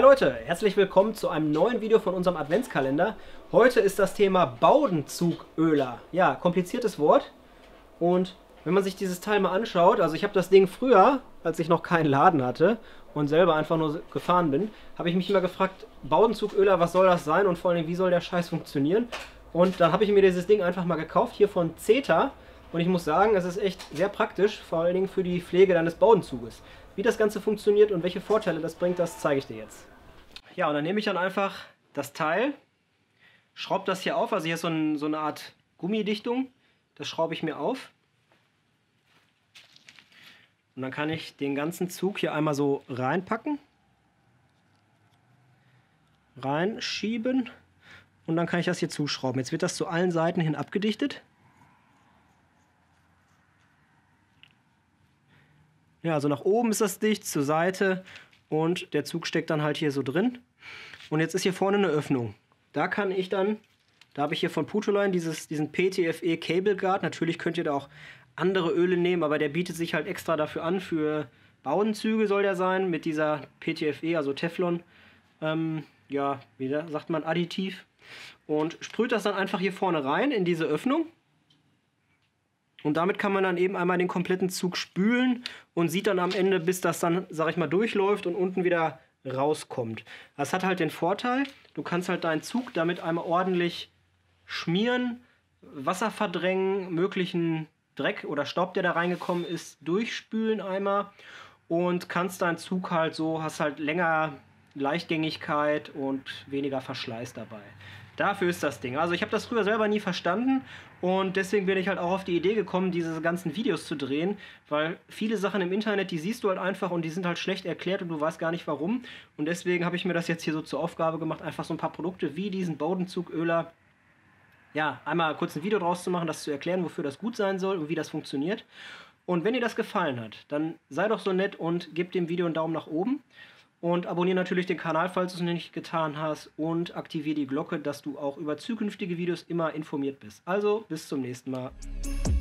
Hi Leute, herzlich willkommen zu einem neuen Video von unserem Adventskalender. Heute ist das Thema Bowdenzugöler. Ja, kompliziertes Wort. Und wenn man sich dieses Teil mal anschaut, also ich habe das Ding früher, als ich noch keinen Laden hatte und selber einfach nur gefahren bin, habe ich mich immer gefragt, Bowdenzugöler, was soll das sein und vor allem, wie soll der Scheiß funktionieren? Und dann habe ich mir dieses Ding einfach mal gekauft, hier von Zeta. Und ich muss sagen, es ist echt sehr praktisch, vor allen Dingen für die Pflege deines Bowdenzuges. Wie das Ganze funktioniert und welche Vorteile das bringt, das zeige ich dir jetzt. Ja, und dann nehme ich dann einfach das Teil, schraube das hier auf, also hier ist so eine Art Gummidichtung, das schraube ich mir auf. Und dann kann ich den ganzen Zug hier einmal so reinpacken, reinschieben und dann kann ich das hier zuschrauben. Jetzt wird das zu allen Seiten hin abgedichtet. Ja, also nach oben ist das dicht, zur Seite und der Zug steckt dann halt hier so drin. Und jetzt ist hier vorne eine Öffnung. Da kann ich dann, da habe ich hier von Putoline diesen PTFE Cable Guard. Natürlich könnt ihr da auch andere Öle nehmen, aber der bietet sich halt extra dafür an. Für Bowdenzüge soll der sein mit dieser PTFE, also Teflon, ja, wie sagt man, Additiv. Und sprüht das dann einfach hier vorne rein in diese Öffnung. Und damit kann man dann eben einmal den kompletten Zug spülen und sieht dann am Ende, bis das dann, sag ich mal, durchläuft und unten wieder rauskommt. Das hat halt den Vorteil, du kannst halt deinen Zug damit einmal ordentlich schmieren, Wasser verdrängen, möglichen Dreck oder Staub, der da reingekommen ist, durchspülen einmal und kannst deinen Zug halt so, hast halt länger Leichtgängigkeit und weniger Verschleiß dabei. Dafür ist das Ding. Also ich habe das früher selber nie verstanden und deswegen bin ich halt auch auf die Idee gekommen, diese ganzen Videos zu drehen, weil viele Sachen im Internet, die siehst du halt einfach und die sind halt schlecht erklärt und du weißt gar nicht warum. Und deswegen habe ich mir das jetzt hier so zur Aufgabe gemacht, einfach so ein paar Produkte wie diesen Bowdenzugöler, ja, einmal kurz ein Video draus zu machen, das zu erklären, wofür das gut sein soll und wie das funktioniert. Und wenn dir das gefallen hat, dann sei doch so nett und gib dem Video einen Daumen nach oben. Und abonniere natürlich den Kanal, falls du es noch nicht getan hast. Und aktiviere die Glocke, dass du auch über zukünftige Videos immer informiert bist. Also, bis zum nächsten Mal.